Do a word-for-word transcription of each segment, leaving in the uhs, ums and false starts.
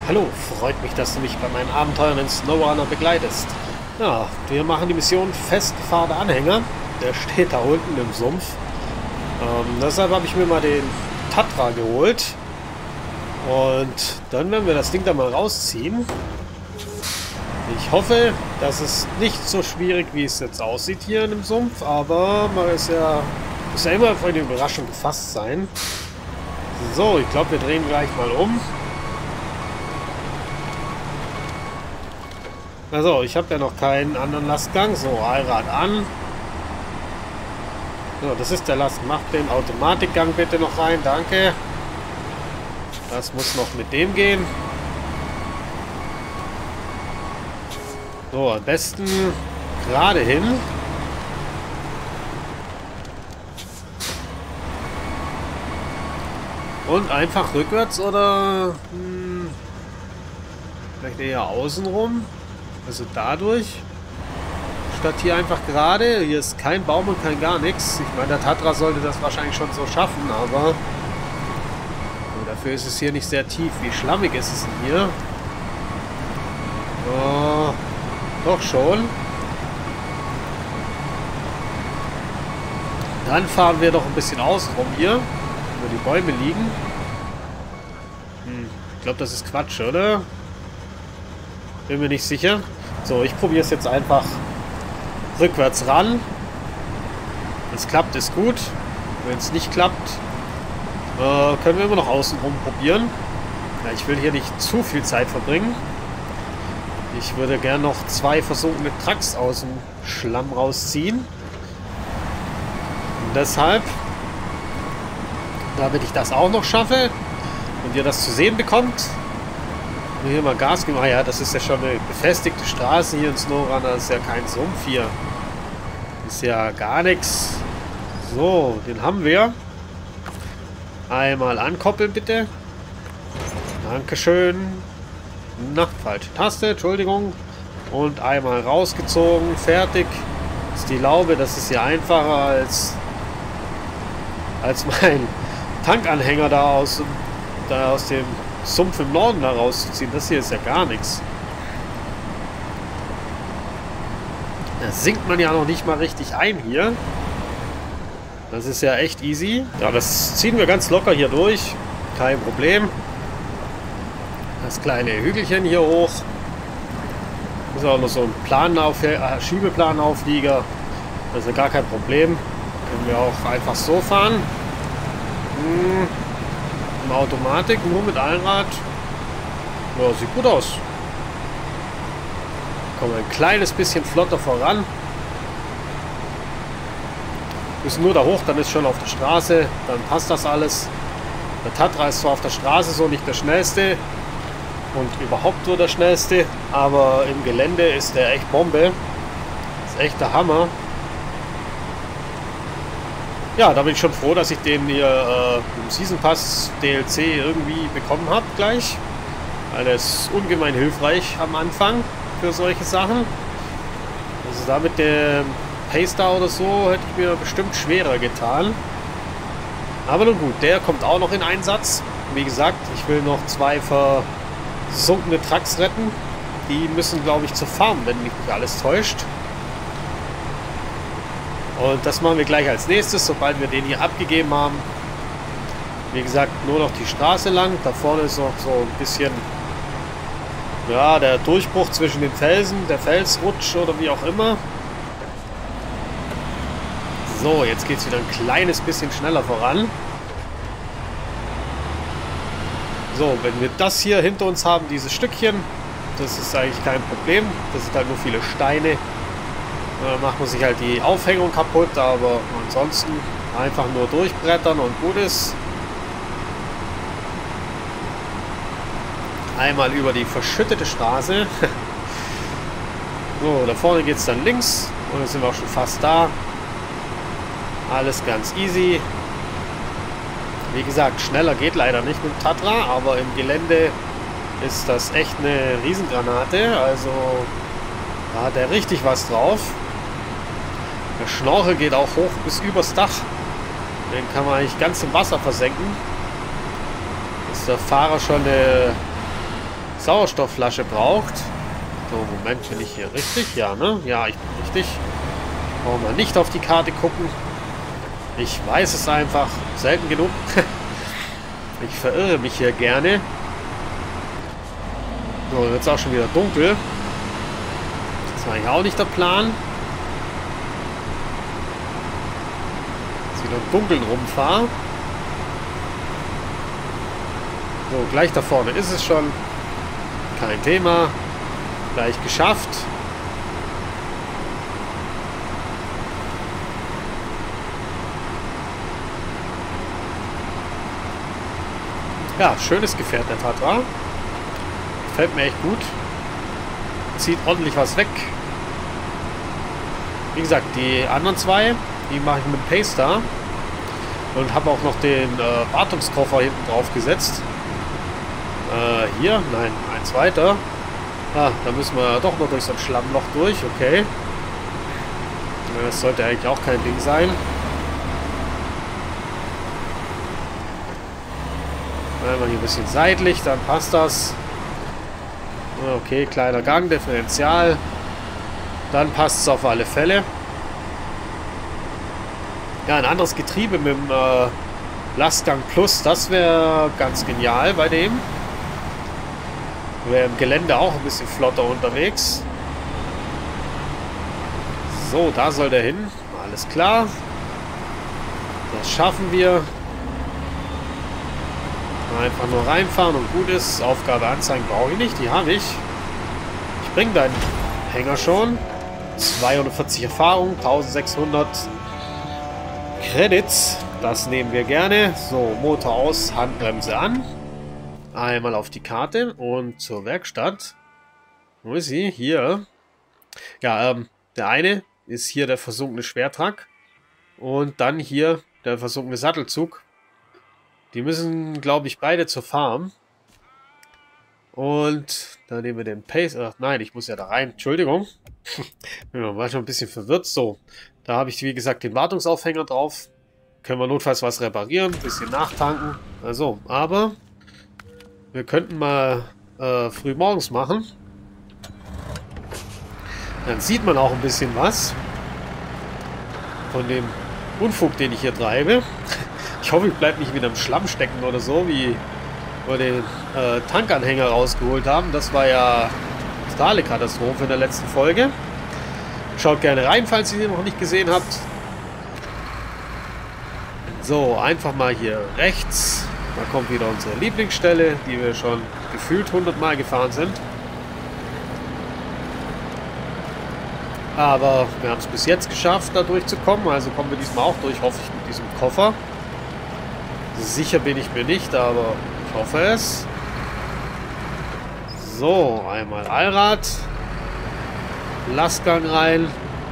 Hallo, freut mich, dass du mich bei meinen Abenteuern in SnowRunner begleitest. Ja, wir machen die Mission festgefahrene Anhänger. Der steht da unten im Sumpf. Ähm, deshalb habe ich mir mal den Tatra geholt. Und dann werden wir das Ding da mal rausziehen. Ich hoffe, dass es nicht so schwierig, wie es jetzt aussieht hier in dem Sumpf. Aber man ist ja, muss ja immer auf eine Überraschung gefasst sein. So, ich glaube, wir drehen gleich mal um. Also, ich habe ja noch keinen anderen Lastgang. So, Allrad an. So, das ist der Last. Macht den Automatikgang bitte noch rein. Danke. Das muss noch mit dem gehen. So, am besten gerade hin. Und einfach rückwärts oder hm, vielleicht eher außenrum. Also dadurch. Statt hier einfach gerade. Hier ist kein Baum und kein gar nichts. Ich meine, der Tatra sollte das wahrscheinlich schon so schaffen, aber dafür ist es hier nicht sehr tief. Wie schlammig ist es denn hier? Oh, doch schon. Dann fahren wir doch ein bisschen außenrum hier, wo die Bäume liegen. Hm, ich glaube, das ist Quatsch, oder? Bin mir nicht sicher. So, ich probiere es jetzt einfach rückwärts ran. Wenn es klappt, ist gut. Wenn es nicht klappt, äh, können wir immer noch außenrum probieren. Ja, ich will hier nicht zu viel Zeit verbringen. Ich würde gerne noch zwei versunkene Trucks aus dem Schlamm rausziehen. Und deshalb, damit ich das auch noch schaffe und ihr das zu sehen bekommt, hier mal Gas geben. Ah ja, das ist ja schon eine befestigte Straße hier in SnowRunner. Das ist ja kein Sumpf hier. Ist ja gar nichts. So, den haben wir. Einmal ankoppeln, bitte. Dankeschön. Na, falsche Taste, Entschuldigung. Und einmal rausgezogen. Fertig. Das ist die Laube. Das ist ja einfacher als, als mein Tankanhänger da aus, da aus dem Sumpf im Norden da rauszuziehen. Das hier ist ja gar nichts. Da sinkt man ja noch nicht mal richtig ein hier. Das ist ja echt easy. Ja, das ziehen wir ganz locker hier durch. Kein Problem. Das kleine Hügelchen hier hoch. Ist auch noch so ein Planauf äh, Schiebeplanauflieger. Das ist ja gar kein Problem. Können wir auch einfach so fahren. Hm. Automatik, nur mit Allrad. Ja, sieht gut aus. Kommen wir ein kleines bisschen flotter voran. Müssen nur da hoch, dann ist schon auf der Straße. Dann passt das alles. Der Tatra ist zwar auf der Straße so nicht der schnellste und überhaupt nur der schnellste, aber im Gelände ist der echt Bombe. Ist echt der Hammer. Ja, da bin ich schon froh, dass ich den hier äh, im Season Pass D L C irgendwie bekommen habe gleich. Weil der ist ungemein hilfreich am Anfang für solche Sachen. Also da mit dem Paystar oder so hätte ich mir bestimmt schwerer getan. Aber nun gut, der kommt auch noch in Einsatz. Wie gesagt, ich will noch zwei versunkene Trucks retten. Die müssen, glaube ich, zur Farm, wenn mich nicht alles täuscht. Und das machen wir gleich als nächstes, sobald wir den hier abgegeben haben. Wie gesagt, nur noch die Straße lang. Da vorne ist noch so ein bisschen, ja, der Durchbruch zwischen den Felsen, der Felsrutsch oder wie auch immer. So, jetzt geht es wieder ein kleines bisschen schneller voran. So, wenn wir das hier hinter uns haben, dieses Stückchen, das ist eigentlich kein Problem. Das sind halt nur viele Steine. Da macht man sich halt die Aufhängung kaputt, aber ansonsten einfach nur durchbrettern und gut ist. Einmal über die verschüttete Straße. So, da vorne geht es dann links und dann sind wir auch schon fast da. Alles ganz easy. Wie gesagt, schneller geht leider nicht mit dem Tatra, aber im Gelände ist das echt eine Riesengranate. Also da hat er richtig was drauf. Der Schnorchel geht auch hoch bis übers Dach. Den kann man eigentlich ganz im Wasser versenken. Ist der Fahrer schon eine Sauerstoffflasche braucht. So, Moment, bin ich hier richtig? Ja, ne? Ja, ich bin richtig. Brauchen wir nicht auf die Karte gucken. Ich weiß es einfach. Selten genug. Ich verirre mich hier gerne. So, jetzt ist auch schon wieder dunkel. Das war eigentlich auch nicht der Plan. Dass ich wieder im Dunkeln rumfahre. So, gleich da vorne ist es schon. Kein Thema. Gleich geschafft. Ja, schönes Gefährt, der Tatra. Gefällt mir echt gut. Zieht ordentlich was weg. Wie gesagt, die anderen zwei, die mache ich mit dem Paystar. Und habe auch noch den äh, Wartungskoffer hinten drauf gesetzt. Äh, hier, nein, eins weiter. Ah, da müssen wir doch noch durch so ein Schlammloch durch, okay. Das sollte eigentlich auch kein Ding sein. Einmal hier ein bisschen seitlich, dann passt das. Okay, kleiner Gang, Differential. Dann passt es auf alle Fälle. Ja, ein anderes Getriebe mit dem äh, Lastgang Plus, das wäre ganz genial bei dem. Wäre im Gelände auch ein bisschen flotter unterwegs. So, da soll der hin. Alles klar. Das schaffen wir. Einfach nur reinfahren und gut ist. Aufgabe anzeigen brauche ich nicht. Die habe ich. Ich bringe deinen Hänger schon. zweihundertvierzig Erfahrung. eintausendsechshundert Credits. Das nehmen wir gerne. So, Motor aus, Handbremse an. Einmal auf die Karte und zur Werkstatt. Wo ist sie? Hier. Ja, ähm, der eine ist hier der versunkene Schwertruck. Und dann hier der versunkene Sattelzug. Die müssen, glaube ich, beide zur Farm. Und dann nehmen wir den Pace. Ach nein, ich muss ja da rein. Entschuldigung. Ja, war schon ein bisschen verwirrt. So, da habe ich, wie gesagt, den Wartungsaufhänger drauf. Können wir notfalls was reparieren, ein bisschen nachtanken. Also, aber wir könnten mal äh, früh morgens machen. Dann sieht man auch ein bisschen was von dem Unfug, den ich hier treibe. Ich hoffe, ich bleibe nicht wieder im Schlamm stecken oder so, wie wir den äh, Tankanhänger rausgeholt haben. Das war ja totale Katastrophe in der letzten Folge. Schaut gerne rein, falls ihr ihn noch nicht gesehen habt. So, einfach mal hier rechts. Da kommt wieder unsere Lieblingsstelle, die wir schon gefühlt hundert Mal gefahren sind. Aber wir haben es bis jetzt geschafft, da durchzukommen. Also kommen wir diesmal auch durch, hoffe ich, mit diesem Koffer. Sicher bin ich mir nicht, aber ich hoffe es. So, einmal Allrad. Lastgang rein.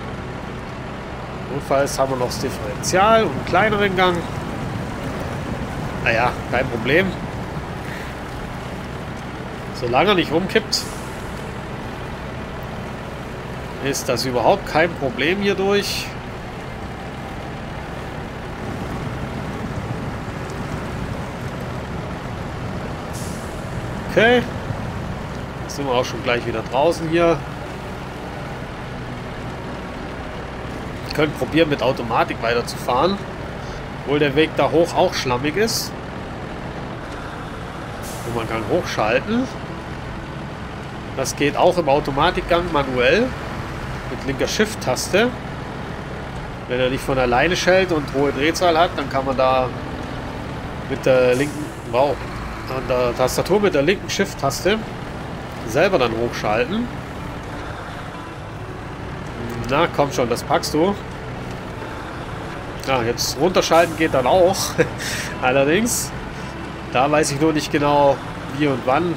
Notfalls haben wir noch das Differential und einen kleineren Gang. Naja, kein Problem. Solange er nicht rumkippt, ist das überhaupt kein Problem hier durch. Okay. Jetzt sind wir auch schon gleich wieder draußen hier. Wir können probieren, mit Automatik weiterzufahren. Obwohl der Weg da hoch auch schlammig ist. Und man kann hochschalten. Das geht auch im Automatikgang manuell. Mit linker Shift-Taste. Wenn er nicht von alleine schellt und hohe Drehzahl hat, dann kann man da mit der linken, wow, an der Tastatur mit der linken Shift-Taste selber dann hochschalten. Na, komm schon, das packst du. Ja, jetzt runterschalten geht dann auch. Allerdings, da weiß ich nur nicht genau, wie und wann.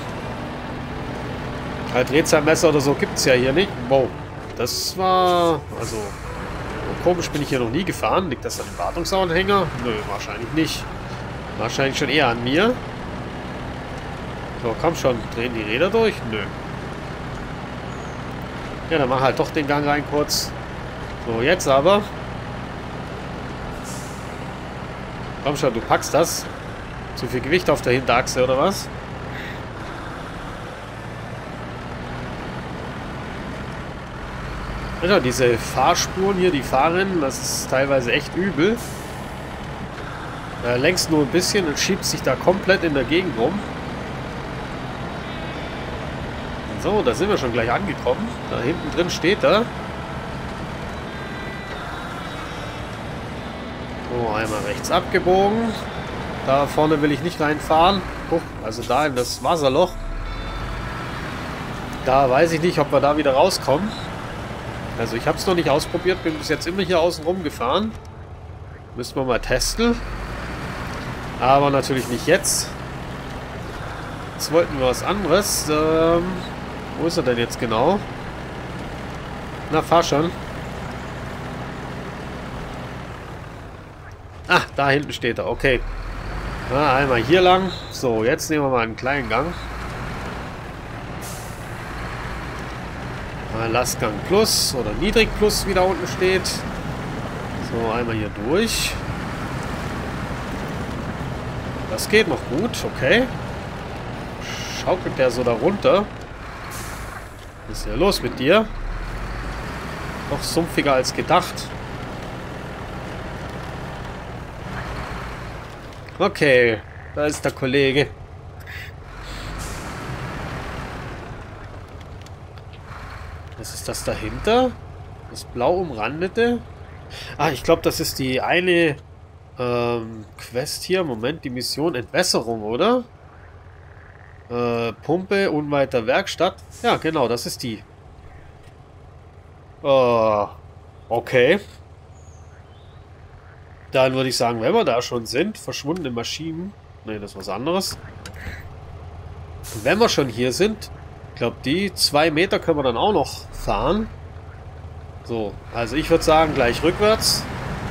Ein Drehzahlmesser oder so gibt es ja hier nicht. Wow, das war, also, so komisch bin ich hier noch nie gefahren. Liegt das an dem Wartungsanhänger? Nö, wahrscheinlich nicht. Wahrscheinlich schon eher an mir. So, komm schon, drehen die Räder durch? Nö. Ja, dann mach halt doch den Gang rein kurz. So, jetzt aber. Komm schon, du packst das. Zu viel Gewicht auf der Hinterachse, oder was? Also diese Fahrspuren hier, die fahren, das ist teilweise echt übel. Er längst nur ein bisschen und schiebt sich da komplett in der Gegend rum. So, da sind wir schon gleich angekommen. Da hinten drin steht er. So, einmal rechts abgebogen. Da vorne will ich nicht reinfahren. Oh, also da in das Wasserloch. Da weiß ich nicht, ob wir da wieder rauskommen. Also ich habe es noch nicht ausprobiert, bin bis jetzt immer hier außen rum gefahren. Müssen wir mal testen. Aber natürlich nicht jetzt. Jetzt wollten wir was anderes. Ähm, wo ist er denn jetzt genau? Na, fahr schon. Ah, da hinten steht er. Okay. Na, einmal hier lang. So, jetzt nehmen wir mal einen kleinen Gang. Lastgang Plus oder Niedrig Plus, wie da unten steht. So, einmal hier durch. Das geht noch gut, okay. Schaukelt der so da runter. Was ist ja los mit dir? Noch sumpfiger als gedacht. Okay, da ist der Kollege. Was ist das dahinter? Das blau umrandete? Ah, ich glaube, das ist die eine ähm, Quest hier. Moment, die Mission Entwässerung, oder? Äh, Pumpe unweit der Werkstatt. Ja, genau, das ist die. Äh, okay. Dann würde ich sagen, wenn wir da schon sind, verschwundene Maschinen. Ne, das ist was anderes. Wenn wir schon hier sind, ich glaube, die zwei Meter können wir dann auch noch fahren. So, also ich würde sagen, gleich rückwärts.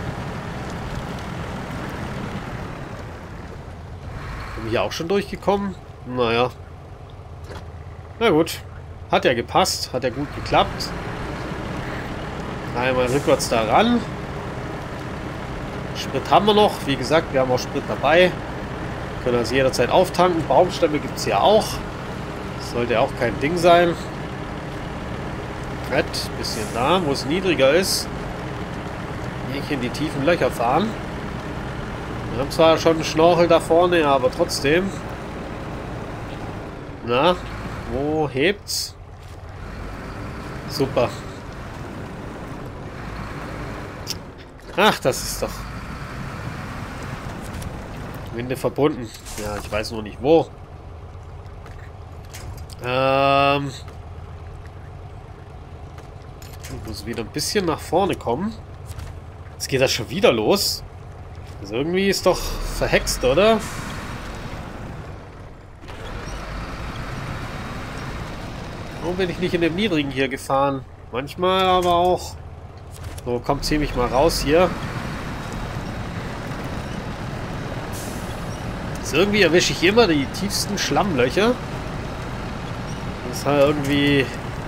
Sind wir hier auch schon durchgekommen? Naja. Na gut. Hat ja gepasst. Hat ja gut geklappt. Einmal rückwärts da ran. Sprit haben wir noch. Wie gesagt, wir haben auch Sprit dabei. Können also jederzeit auftanken. Baumstämme gibt es hier auch. Sollte auch kein Ding sein. Ein bisschen da, wo es niedriger ist. Nicht in die tiefen Löcher fahren. Wir haben zwar schon einen Schnorchel da vorne, aber trotzdem. Na, wo hebt's? Super. Ach, das ist doch Winde verbunden. Ja, ich weiß nur nicht wo. Ähm... Ich muss wieder ein bisschen nach vorne kommen. Jetzt geht das schon wieder los. Also irgendwie ist doch verhext, oder? Warum bin ich nicht in dem Niedrigen hier gefahren? Manchmal aber auch. So, kommt ziemlich mal raus hier. Also irgendwie erwische ich immer die tiefsten Schlammlöcher. Das ist halt irgendwie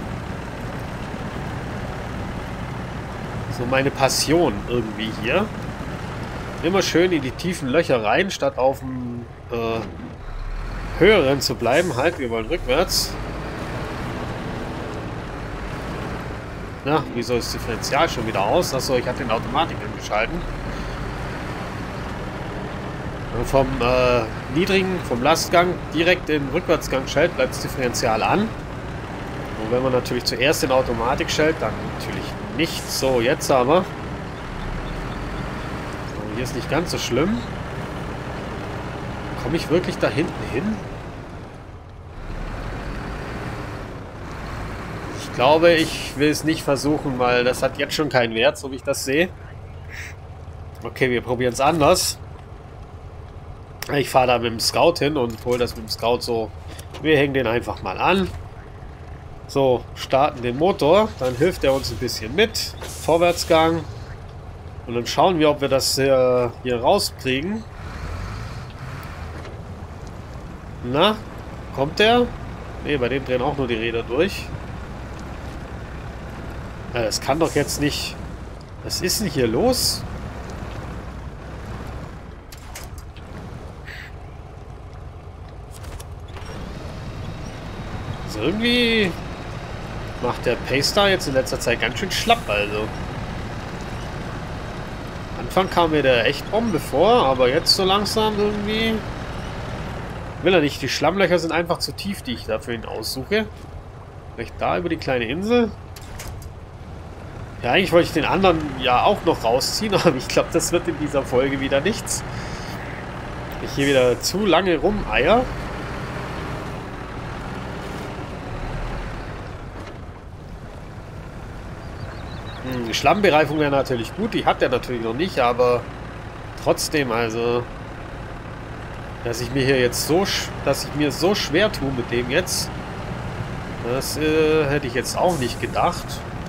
so meine Passion irgendwie hier. Immer schön in die tiefen Löcher rein, statt auf dem äh, höheren zu bleiben. Halt, wir wollen rückwärts. Na, wieso ist das Differential schon wieder aus? Achso, ich hatte den Automatik angeschalten. Und vom äh, niedrigen, vom Lastgang direkt im Rückwärtsgang stellt, bleibt das Differential an. Und wenn man natürlich zuerst in Automatik stellt, dann natürlich nicht. So, jetzt aber. So, hier ist nicht ganz so schlimm. Komme ich wirklich da hinten hin? Ich glaube, ich will es nicht versuchen, weil das hat jetzt schon keinen Wert, so wie ich das sehe. Okay, wir probieren es anders. Ich fahre da mit dem Scout hin und hole das mit dem Scout so. Wir hängen den einfach mal an. So, starten den Motor. Dann hilft er uns ein bisschen mit. Vorwärtsgang. Und dann schauen wir, ob wir das äh, hier rauskriegen. Na, kommt der? Ne, bei dem drehen auch nur die Räder durch. Ja, das kann doch jetzt nicht... Was ist denn hier los? Also irgendwie macht der Paystar jetzt in letzter Zeit ganz schön schlapp, also. Am Anfang kam mir der echt Bombe vor, aber jetzt so langsam irgendwie... Will er nicht. Die Schlammlöcher sind einfach zu tief, die ich da für ihn aussuche. Vielleicht da über die kleine Insel. Ja, eigentlich wollte ich den anderen ja auch noch rausziehen, aber ich glaube, das wird in dieser Folge wieder nichts. Ich hier wieder zu lange rumeier. Hm, die Schlammbereifung wäre natürlich gut, die hat er natürlich noch nicht, aber trotzdem, also, dass ich mir hier jetzt so, dass ich mir so schwer tue mit dem jetzt, das äh, hätte ich jetzt auch nicht gedacht.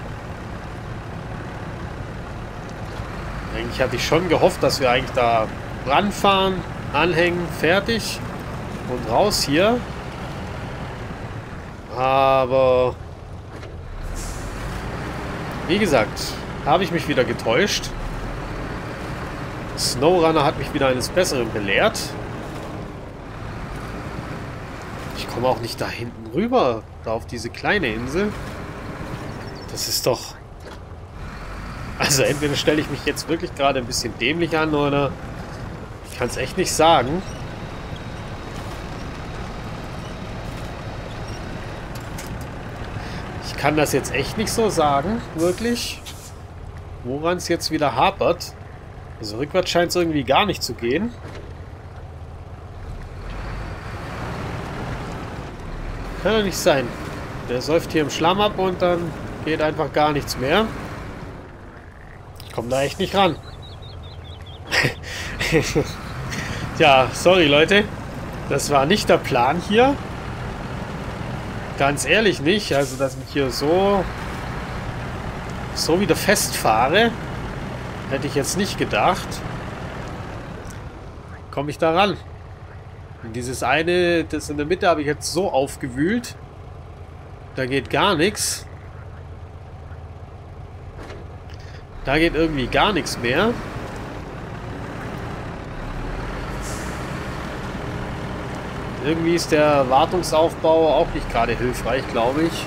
Eigentlich hatte ich schon gehofft, dass wir eigentlich da ranfahren, anhängen, fertig und raus hier. Aber wie gesagt, habe ich mich wieder getäuscht. Snowrunner hat mich wieder eines Besseren belehrt. Ich komme auch nicht da hinten rüber, da auf diese kleine Insel. Das ist doch... Also entweder stelle ich mich jetzt wirklich gerade ein bisschen dämlich an, oder ich kann es echt nicht sagen. Ich kann das jetzt echt nicht so sagen, wirklich, woran es jetzt wieder hapert. Also rückwärts scheint es irgendwie gar nicht zu gehen. Kann doch nicht sein. Der säuft hier im Schlamm ab und dann geht einfach gar nichts mehr. Ich komme da echt nicht ran. Ja, sorry Leute. Das war nicht der Plan hier. Ganz ehrlich nicht. Also, dass ich hier so so wieder festfahre, hätte ich jetzt nicht gedacht. Komme ich da ran? Und dieses eine, das in der Mitte, habe ich jetzt so aufgewühlt. Da geht gar nichts. Da geht irgendwie gar nichts mehr. Irgendwie ist der Wartungsaufbau auch nicht gerade hilfreich, glaube ich.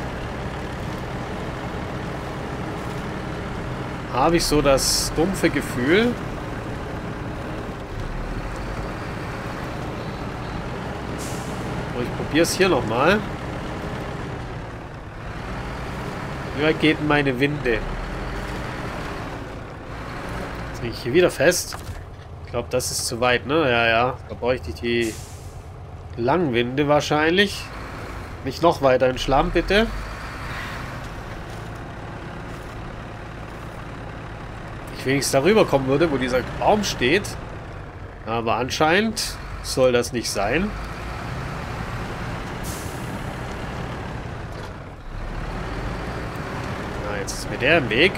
Habe ich so das dumpfe Gefühl. So, ich probiere es hier nochmal. Wie weit geht denn meine Winde? Jetzt bin ich hier wieder fest. Ich glaube, das ist zu weit, ne? Ja, ja. Da bräuchte ich die Langwinde wahrscheinlich. Nicht noch weiter in Schlamm, bitte. Ich wenigstens darüber kommen würde, wo dieser Baum steht. Aber anscheinend soll das nicht sein. Na, jetzt ist mir der im Weg.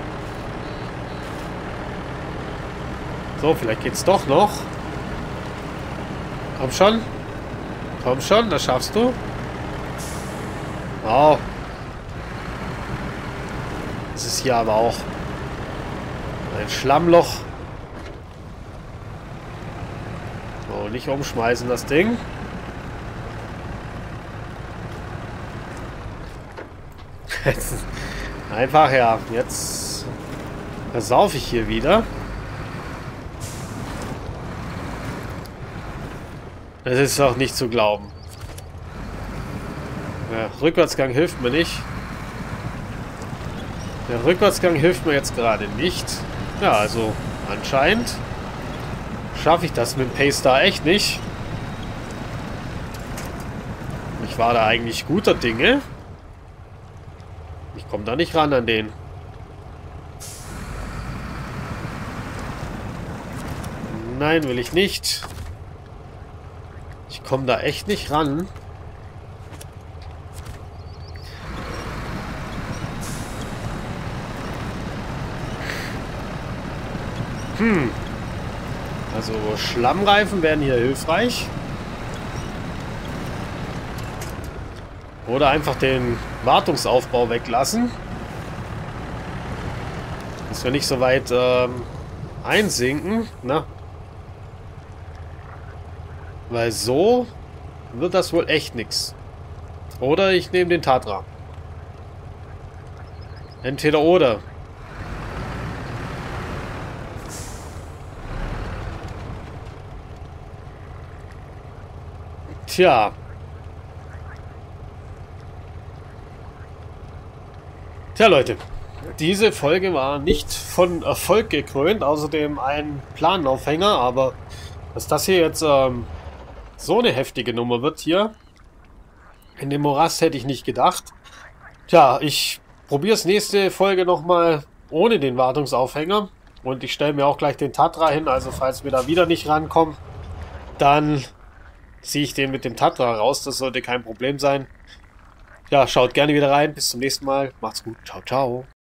So, vielleicht geht's doch noch. Komm schon. Komm schon, das schaffst du. Oh. Das ist hier aber auch ein Schlammloch. So, nicht umschmeißen das Ding. Einfach, ja. Jetzt versaufe ich hier wieder. Das ist auch nicht zu glauben. Der Rückwärtsgang hilft mir nicht. Der Rückwärtsgang hilft mir jetzt gerade nicht. Ja, also anscheinend schaffe ich das mit dem Paystar echt nicht. Ich war da eigentlich guter Dinge. Ich komme da nicht ran an den. Nein, will ich nicht. Ich komme da echt nicht ran. Hm. Also Schlammreifen wären hier hilfreich. Oder einfach den Wartungsaufbau weglassen. Dass wir nicht so weit ähm, einsinken. Na? Weil so wird das wohl echt nichts. Oder ich nehme den Tatra. Entweder oder. Tja. Tja, Leute. Diese Folge war nicht von Erfolg gekrönt, außerdem ein Planaufhänger, aber dass das hier jetzt ähm, so eine heftige Nummer wird hier, in dem Morast hätte ich nicht gedacht. Tja, ich probiere es nächste Folge nochmal ohne den Wartungsaufhänger und ich stelle mir auch gleich den Tatra hin, also falls wir da wieder nicht rankommen, dann ziehe ich den mit dem Tatra raus, das sollte kein Problem sein. Ja, schaut gerne wieder rein, bis zum nächsten Mal, macht's gut, ciao, ciao.